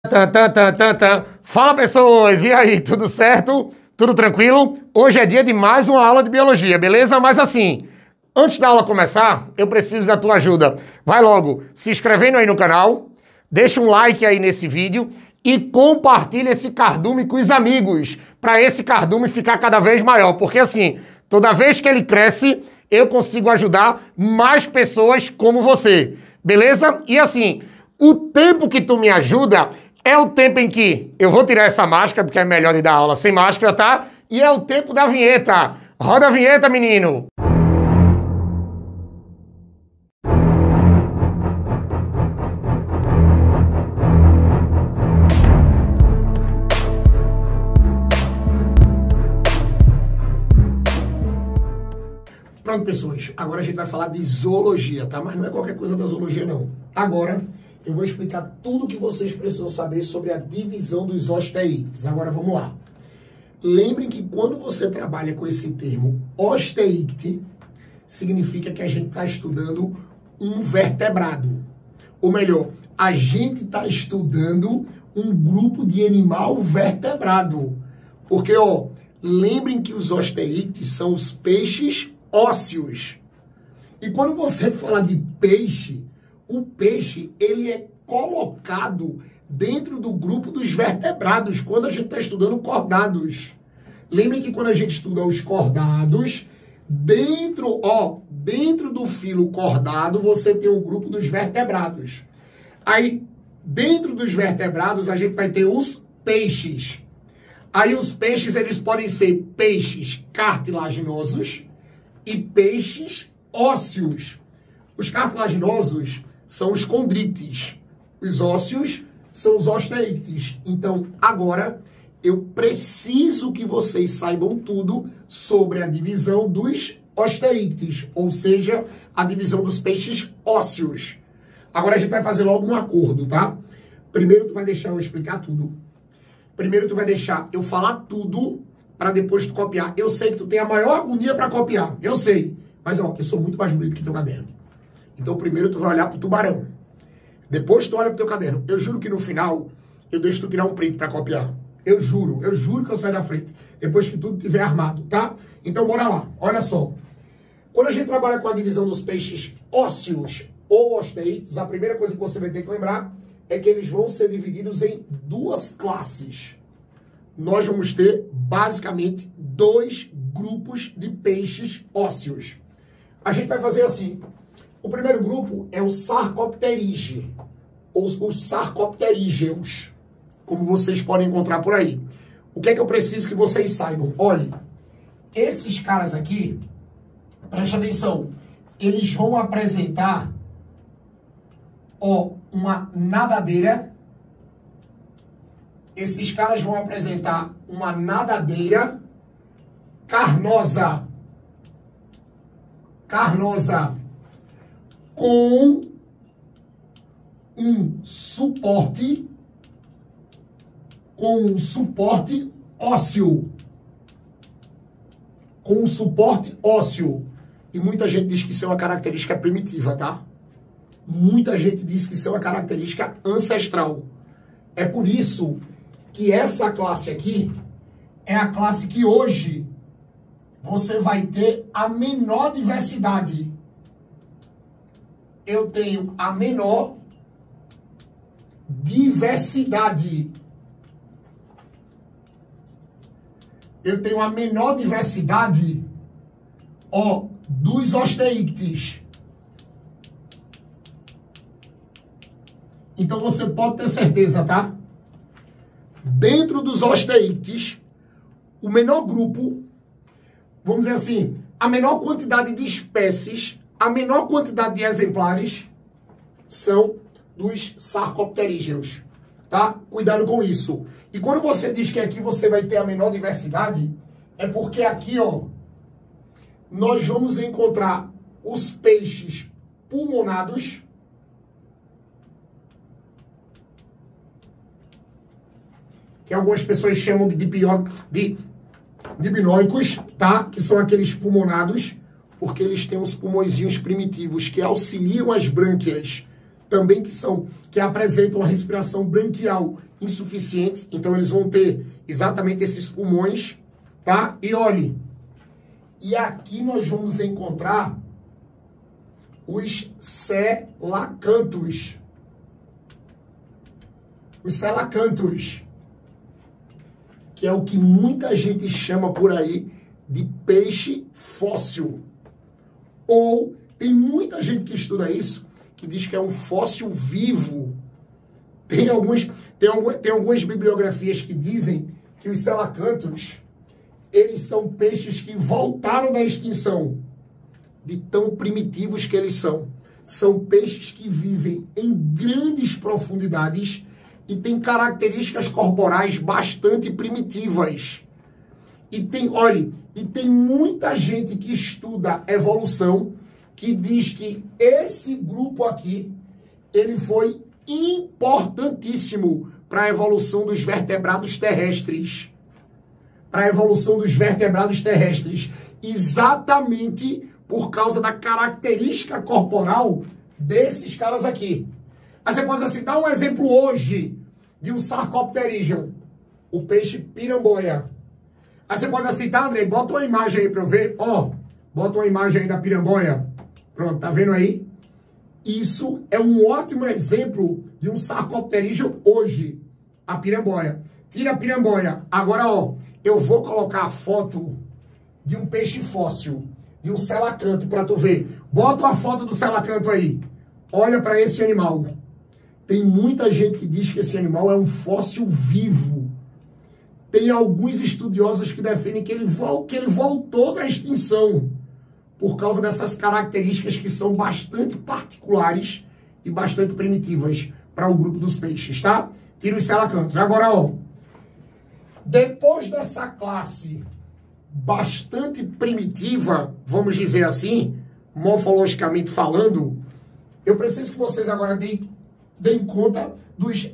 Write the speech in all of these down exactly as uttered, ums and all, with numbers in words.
Tá, tá, tá, tá, tá. Fala, pessoas! E aí, tudo certo? Tudo tranquilo? Hoje é dia de mais uma aula de biologia, beleza? Mas assim, antes da aula começar, eu preciso da tua ajuda. Vai logo se inscrevendo aí no canal, deixa um like aí nesse vídeo e compartilha esse cardume com os amigos, para esse cardume ficar cada vez maior, porque assim, toda vez que ele cresce, eu consigo ajudar mais pessoas como você, beleza? E assim, o tempo que tu me ajuda é o tempo em que eu vou tirar essa máscara, porque é melhor de dar aula sem máscara, tá? E é o tempo da vinheta. Roda a vinheta, menino! Pronto, pessoas, agora a gente vai falar de zoologia, tá? Mas não é qualquer coisa da zoologia, não. Agora, eu vou explicar tudo o que vocês precisam saber sobre a divisão dos osteídeos. Agora, vamos lá. Lembrem que quando você trabalha com esse termo osteícte, significa que a gente está estudando um vertebrado. Ou melhor, a gente está estudando um grupo de animal vertebrado. Porque, ó, lembrem que os osteíctes são os peixes ósseos. E quando você fala de peixe, o peixe ele é colocado dentro do grupo dos vertebrados, quando a gente está estudando cordados. Lembrem que quando a gente estuda os cordados, dentro, ó, dentro do filo cordado, você tem o grupo dos vertebrados. Aí, dentro dos vertebrados, a gente vai ter os peixes. Aí os peixes, eles podem ser peixes cartilaginosos e peixes ósseos. Os cartilaginosos são os condrites. Os ósseos são os osteíctes. Então, agora, eu preciso que vocês saibam tudo sobre a divisão dos osteíctes, ou seja, a divisão dos peixes ósseos. Agora a gente vai fazer logo um acordo, tá? Primeiro tu vai deixar eu explicar tudo. Primeiro tu vai deixar eu falar tudo para depois tu copiar. Eu sei que tu tem a maior agonia para copiar, eu sei. Mas, ó, eu sou muito mais bonito que teu caderno. Então, primeiro tu vai olhar pro tubarão. Depois tu olha pro teu caderno. Eu juro que no final, eu deixo tu tirar um print para copiar. Eu juro, eu juro que eu saio da frente. Depois que tudo estiver armado, tá? Então, bora lá. Olha só. Quando a gente trabalha com a divisão dos peixes ósseos ou osteíctes, a primeira coisa que você vai ter que lembrar é que eles vão ser divididos em duas classes. Nós vamos ter, basicamente, dois grupos de peixes ósseos. A gente vai fazer assim. O primeiro grupo é o Sarcopterige, ou os Sarcopterígeos, como vocês podem encontrar por aí. O que é que eu preciso que vocês saibam? Olha, esses caras aqui, preste atenção, eles vão apresentar, ó, uma nadadeira. Esses caras vão apresentar uma nadadeira carnosa. Carnosa. Com um suporte, com um suporte ósseo. Com um suporte ósseo. E muita gente diz que isso é uma característica primitiva, tá? Muita gente diz que isso é uma característica ancestral. É por isso que essa classe aqui é a classe que hoje você vai ter a menor diversidade. Eu tenho a menor diversidade. Eu tenho a menor diversidade, ó, dos osteíctes. Então você pode ter certeza, tá? Dentro dos osteíctes, o menor grupo, vamos dizer assim, a menor quantidade de espécies, a menor quantidade de exemplares são dos Sarcopterígeos, tá? Cuidado com isso. E quando você diz que aqui você vai ter a menor diversidade, é porque aqui, ó, nós vamos encontrar os peixes pulmonados, que algumas pessoas chamam de, dipio, de dipnoicos, tá? Que são aqueles pulmonados, porque eles têm os pulmõezinhos primitivos que auxiliam as brânquias, também que são, que apresentam a respiração branquial. insuficiente, então eles vão ter exatamente esses pulmões, tá? E olhe, e aqui nós vamos encontrar os celacantos. Os celacantos, que é o que muita gente chama por aí de peixe fóssil. Ou tem muita gente que estuda isso, que diz que é um fóssil vivo. Tem, alguns, tem, algumas, tem algumas bibliografias que dizem que os celacantos, eles são peixes que voltaram da extinção, de tão primitivos que eles são. São peixes que vivem em grandes profundidades e têm características corporais bastante primitivas. E tem, olhe, e tem muita gente que estuda evolução que diz que esse grupo aqui, ele foi importantíssimo para a evolução dos vertebrados terrestres. Para a evolução dos vertebrados terrestres. Exatamente por causa da característica corporal desses caras aqui. Aí você pode assim, dar um exemplo hoje de um Sarcopterygium, o peixe piramboia. Aí você pode assim, tá, Andrei, bota uma imagem aí para eu ver. Ó, bota uma imagem aí da piramboia. Pronto, tá vendo aí? Isso é um ótimo exemplo de um Sarcopterygium hoje, a piramboia. Tira a piramboia. Agora, ó, eu vou colocar a foto de um peixe fóssil, de um celacanto, para tu ver. Bota uma foto do celacanto aí. Olha para esse animal. Tem muita gente que diz que esse animal é um fóssil vivo. Tem alguns estudiosos que defendem que ele, vol que ele voltou da extinção por causa dessas características que são bastante particulares e bastante primitivas para o grupo dos peixes, tá? Tira os celacantos. Agora, ó, depois dessa classe bastante primitiva, vamos dizer assim, morfologicamente falando, eu preciso que vocês agora deem, deem conta dos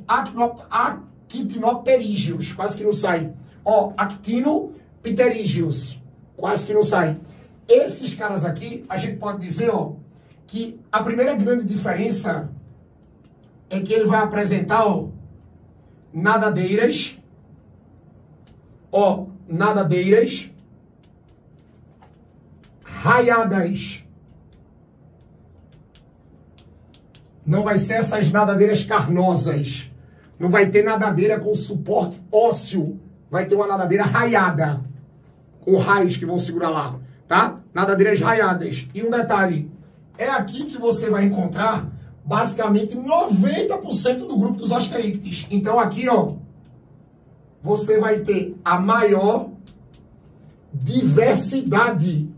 actinopterígios, quase que não sai. Ó, actinopterígios, quase que não sai. Esses caras aqui, a gente pode dizer, ó, que a primeira grande diferença é que ele vai apresentar, ó, nadadeiras, ó, nadadeiras, raiadas. Não vai ser essas nadadeiras carnosas. Não vai ter nadadeira com suporte ósseo. Vai ter uma nadadeira raiada, com raios que vão segurar lá, tá? Nadadeiras raiadas. E um detalhe, é aqui que você vai encontrar basicamente noventa por cento do grupo dos osteíctes. Então aqui, ó, você vai ter a maior diversidade.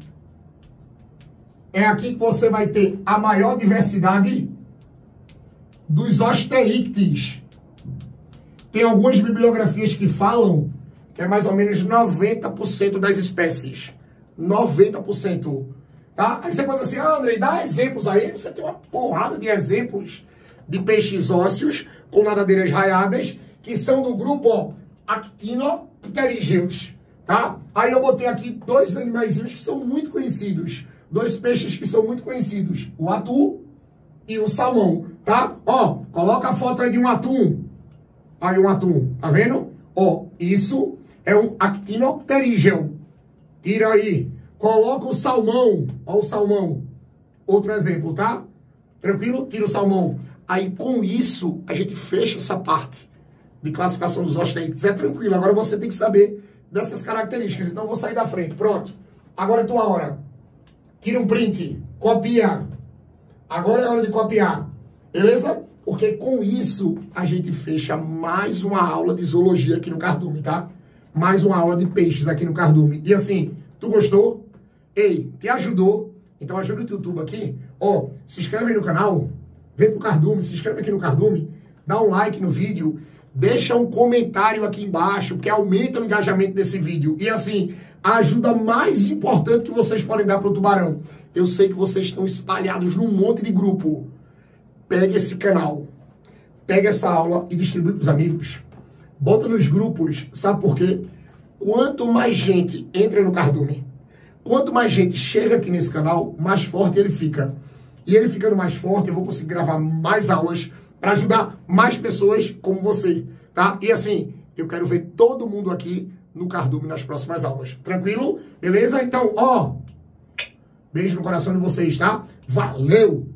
É aqui que você vai ter a maior diversidade dos osteíctes. Tem algumas bibliografias que falam que é mais ou menos noventa por cento das espécies. noventa por cento. Tá? Aí você pode dizer assim, ah, Andrei, dá exemplos aí. Você tem uma porrada de exemplos de peixes ósseos com nadadeiras raiadas que são do grupo, ó, Actinopterygiums. Tá? Aí eu botei aqui dois animaizinhos que são muito conhecidos. Dois peixes que são muito conhecidos. O atu e o salmão. Tá? Ó, coloca a foto aí de um atum. Aí um atum. Tá vendo? Ó, isso é um Actinopterygium. Tira aí. Coloca o salmão. Ó o salmão. Outro exemplo, tá? Tranquilo? Tira o salmão. Aí com isso, a gente fecha essa parte de classificação dos osteíctes. É tranquilo. Agora você tem que saber dessas características. Então eu vou sair da frente. Pronto. Agora é tua hora. Tira um print. Copia. Agora é hora de copiar. Beleza? Porque com isso a gente fecha mais uma aula de zoologia aqui no Cardume, tá? Mais uma aula de peixes aqui no Cardume. E assim, tu gostou? Ei, te ajudou? Então ajuda o YouTube aqui. Ó, se inscreve aí no canal. Vem pro Cardume, se inscreve aqui no Cardume. Dá um like no vídeo. Deixa um comentário aqui embaixo, que aumenta o engajamento desse vídeo. E assim, a ajuda mais importante que vocês podem dar pro tubarão. Eu sei que vocês estão espalhados num monte de grupo. Pega esse canal, pega essa aula e distribui para os amigos. Bota nos grupos, sabe por quê? Quanto mais gente entra no Cardume, quanto mais gente chega aqui nesse canal, mais forte ele fica. E ele ficando mais forte, eu vou conseguir gravar mais aulas para ajudar mais pessoas como você. tá? E assim, eu quero ver todo mundo aqui no Cardume nas próximas aulas. Tranquilo? Beleza? Então, ó, beijo no coração de vocês, tá? Valeu!